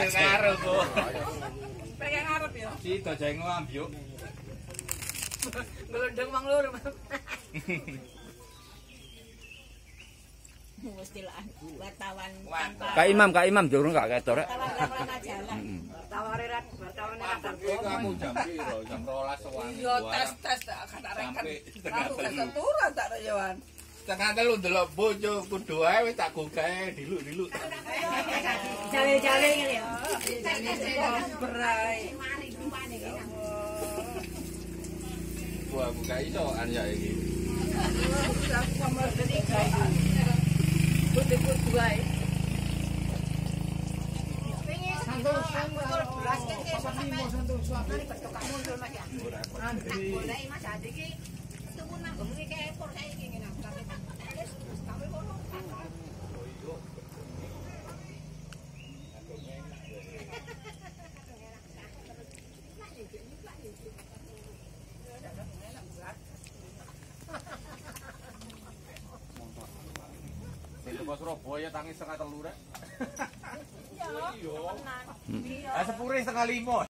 ngarep kok. Pengen ngarep ya. Sida jeng ambyuk. Glondong wong loro. Mesti lah wartawan Kak Imam durung gak ketor rek. wartawan jalan. Taware rat, wartawan rat. Kamu jam piro? Jam 12 sewangi. Yo tes kan arek kan. Aku tes turu tak Yohan. Setengah telu ndelok bojo kudu ae wis tak gogae diluk-diluk. Jale-jale ngene ya. Berai. Wah, aku gak iso an ya iki. Aku sama dari guys. Putih-putih wae. Teko Surabaya tangi setengah telu rek. Iya. Ah sepure setengah 5.